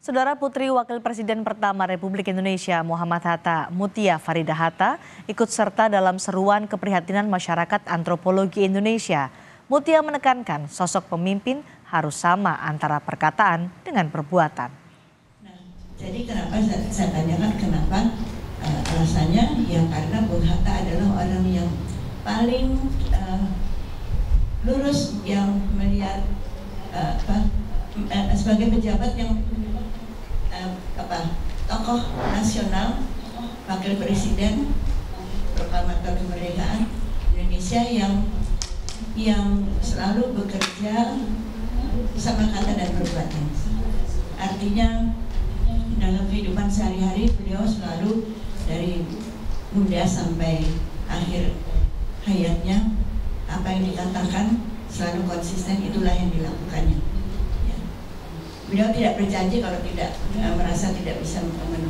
Saudara Putri Wakil Presiden pertama Republik Indonesia Muhammad Hatta, Mutia Farida Hatta, ikut serta dalam seruan keprihatinan masyarakat antropologi Indonesia. Mutia menekankan sosok pemimpin harus sama antara perkataan dengan perbuatan. Nah, jadi kenapa saya tanyakan kenapa alasannya ya karena Bung Hatta adalah orang yang paling lurus yang melihat sebagai pejabat yang tokoh nasional, wakil presiden, proklamator kemerdekaan Indonesia yang selalu bekerja sama kata dan perbuatan. Artinya dalam kehidupan sehari-hari beliau selalu dari muda sampai akhir hayatnya apa yang dikatakan selalu konsisten, itulah yang dilakukannya. Beliau tidak berjanji kalau tidak merasa tidak bisa